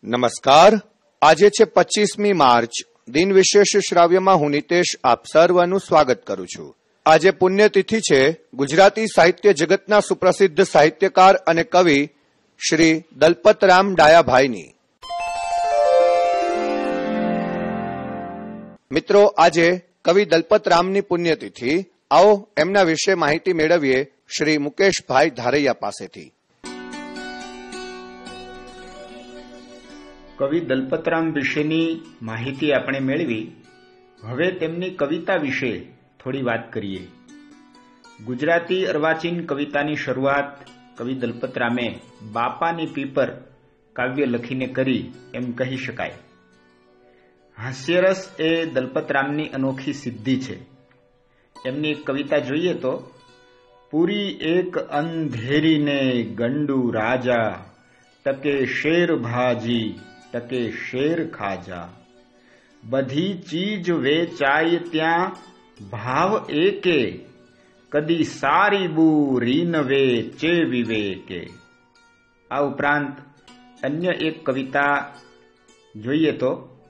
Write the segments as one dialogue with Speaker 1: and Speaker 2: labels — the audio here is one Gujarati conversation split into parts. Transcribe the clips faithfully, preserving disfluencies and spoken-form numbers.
Speaker 1: નમસ્કાર. આજે છે પચીસમી માર્ચ. દિન વિશેષ શ્રાવ્યમાં હું નિતેશ આપ સર્વનું સ્વાગત કરું છું. આજે પુણ્યતિથિ છે ગુજરાતી સાહિત્ય જગતના સુપ્રસિદ્ધ સાહિત્યકાર અને કવિ શ્રી દલપતરામ ડાયાભાઈની. મિત્રો, આજે કવિ દલપતરામની પુણ્યતિથિ. આવો એમના વિશે માહિતી મેળવીએ શ્રી મુકેશભાઈ ધારૈયા પાસેથી.
Speaker 2: કવિ દલપતરામ વિશેની માહિતી આપણે મેળવી. હવે તેમની કવિતા વિશે થોડી વાત કરીએ. ગુજરાતી અર્વાચીન કવિતાની શરૂઆત કવિ દલપતરામે બાપાની પીપર કાવ્ય લખીને કરી એમ કહી શકાય. હાસ્યરસ એ દલપતરામની અનોખી સિદ્ધિ છે. એમની એક કવિતા જોઈએ તો, પૂરી એક અંધેરીને ગંડુ રાજા, તકે શેર ભાજી તકે શેર ખાજા, બધી ચીજ વેચાય ત્યાં ભાવ એકે, કદી સારી બુ રીન વેચે વિવેકે. આ ઉપરાંત અન્ય એક કવિતા જોઈએ તો,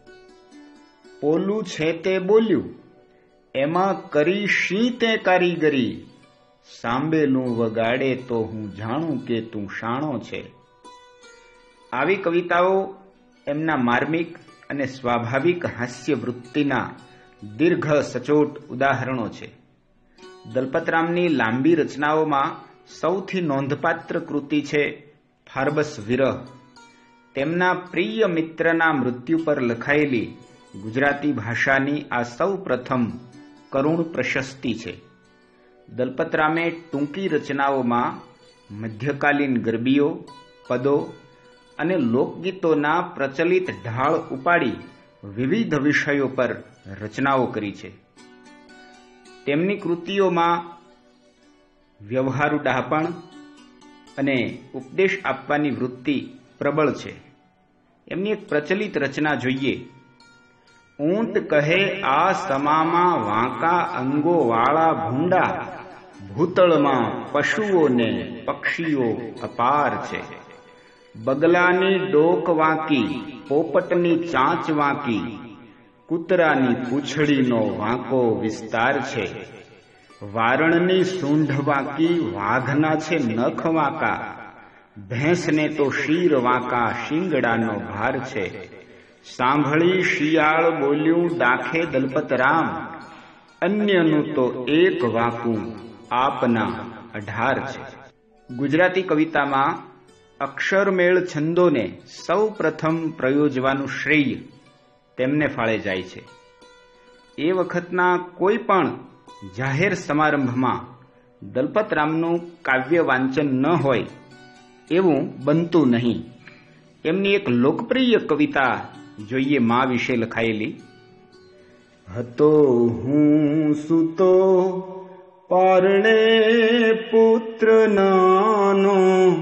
Speaker 2: પોલું છે તે બોલ્યું, એમાં કરી શી તે કારીગરી, સાંભેલું વગાડે તો હું જાણું કે તું શાણો છે. આવી કવિતાઓ એમના માર્મિક અને સ્વાભાવિક હાસ્ય વૃત્તિના દીર્ઘ સચોટ ઉદાહરણો છે. દલપતરામની લાંબી રચનાઓમાં સૌથી નોંધપાત્ર કૃતિ છે ફાર્બસ વિરહ. તેમના પ્રિય મિત્રના મૃત્યુ પર લખાયેલી ગુજરાતી ભાષાની આ સૌ પ્રથમ કરુણ પ્રશસ્તિ છે. દલપતરામે ટૂંકી રચનાઓમાં મધ્યકાલીન ગરબીઓ, પદો અને લોકગીતોના પ્રચલિત ઢાળ ઉપાડી વિવિધ વિષયો પર રચનાઓ કરી છે. તેમની કૃતિઓમાં વ્યવહારુ ડહાપણ અને ઉપદેશ આપવાની વૃત્તિ પ્રબળ છે. એમની એક પ્રચલિત રચના જોઈએ. ઊંટ કહે આ સમામાં વાંકા અંગો વાળા ભૂંડા, ભૂતળમાં પશુઓને પક્ષીઓ અપાર છે. બગલાની ડોક વાંકી, પોપટની ચાંચ વાંકી, કૂતરાની પૂંછડીનો વાંકો વિસ્તાર છે. વારણની સૂંઢ વાંકી, વાઘના છે નખ વાંકા, ભેંસને તો શીર વાંકા, શિંગડાનો ભાર છે. સાંભળી શિયાળ બોલ્યું દાખે દલપતરામ, અન્યનું તો એક વાંકું આપના અઢાર છે. ગુજરાતી કવિતામાં અક્ષરમેળ છંદોને સૌ પ્રથમ પ્રયોજવાનું શ્રેય તેમને ફાળે જાય છે. એ વખતના કોઈ પણ જાહેર સમારંભમાં દલપતરામનું કાવ્ય વાંચન ન હોય એવું બનતું નહીં. એમની એક લોકપ્રિય કવિતા જોઈએ મા વિશે લખાયેલી. હતો હું સૂતો પારણે પુત્ર નાનો,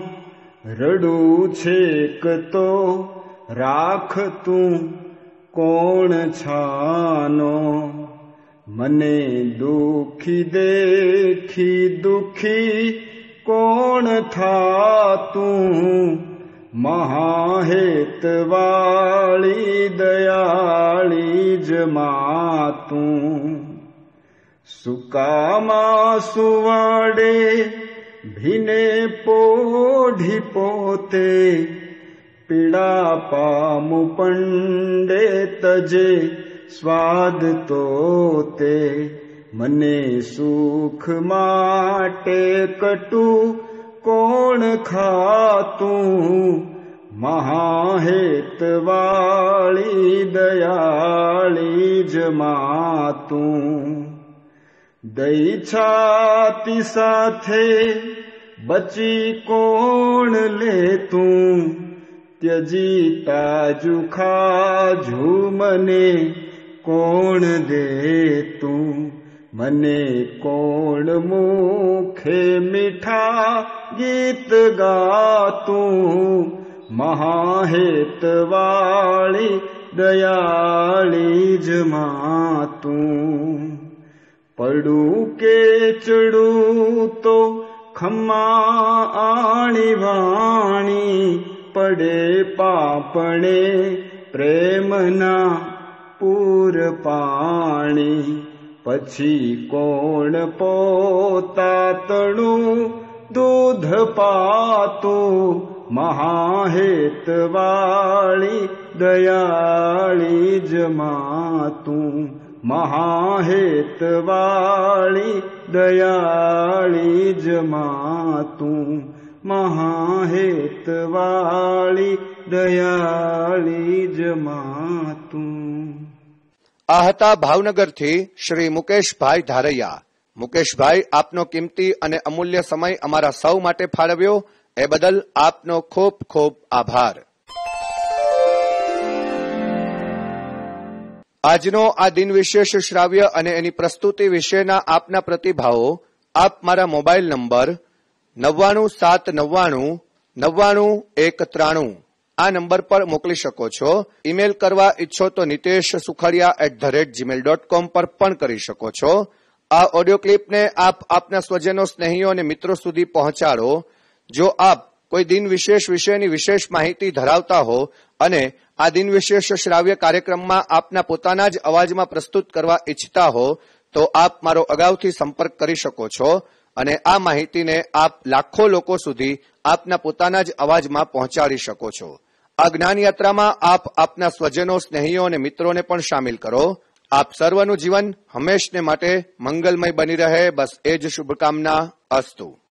Speaker 2: રડું છેક તો રાખ તું કોણ છાનો, મને દુખી દેખી દુખી કોણ થાતું, મહાહેત વાળી દયાળી જ માતું. સુકામાં સુવાડે ભીને પોઢી પોતે, પીડા પામુ પંડે તજે સ્વાદ તોતે, મને સુખ માટે કટુ કોણ ખાતું, મહાહેત વાળી દયાળી જ માતું. દઈ છાતી સાથે બચી કોણ લેતું, ત્યજી તાજુ ખાજુ મને કોણ દેતું, મને કોણ મુખે મીઠા ગીત ગાતું, મહાહેત વાળી દયાળી જ માતું. પડું કે ચડું તો ખમ્મા આણી વાણી, પડે પાપણે પ્રેમના પૂર પાણી, પછી કોણ પોતાતણું દૂધ પાતું, મહાહેતવાળી દયાળી જ માતું, મહાહેતવાળી દયાળી જ માતું, મહાહેતવાળી દયાળી જ માતું.
Speaker 1: આ હતા ભાવનગરથી શ્રી મુકેશભાઈ ધારૈયા. મુકેશભાઈ, આપનો કિંમતી અને અમૂલ્ય સમય અમારા સૌ માટે ફાળવ્યો એ બદલ આપનો ખૂબ ખૂબ આભાર. આજનો આ દિન વિશેષ શ્રાવ્ય અને એની પ્રસ્તુતિ વિશેના આપના પ્રતિભાવો આપ મારા મોબાઈલ નંબર નવ્વાણું સાત નવ્વાણું નવ્વાણું એક ત્રાણું આ નંબર પર મોકલી શકો છો. ઈમેલ કરવા ઈચ્છો તો Nitesh Sukhadiya at the rate Gmail dot com પર પણ કરી શકો છો. આ ઓડિયો ક્લિપને આપ આપના સ્વજનો, સ્નેહીઓ અને મિત્રો સુધી પહોંચાડો. જો આપ કોઈ દિન વિશેષ વિષયની વિશેષ માહિતી ધરાવતા હો અને આ દિન વિશેષ શ્રાવ્ય કાર્યક્રમમાં આપના પોતાના જ અવાજમાં પ્રસ્તુત કરવા ઈચ્છતા હો તો આપ મારો અગાઉથી સંપર્ક કરી શકો છો અને આ માહિતીને આપ લાખો લોકો સુધી આપના પોતાના જ અવાજમાં પહોંચાડી શકો છો. આ જ્ઞાન યાત્રામાં આપ આપના સ્વજનો, સ્નેહીઓ અને મિત્રોને પણ સામેલ કરો. આપ સર્વનું જીવન હંમેશને માટે મંગલમય બની રહે, બસ એ જ શુભકામના. અસ્તુ.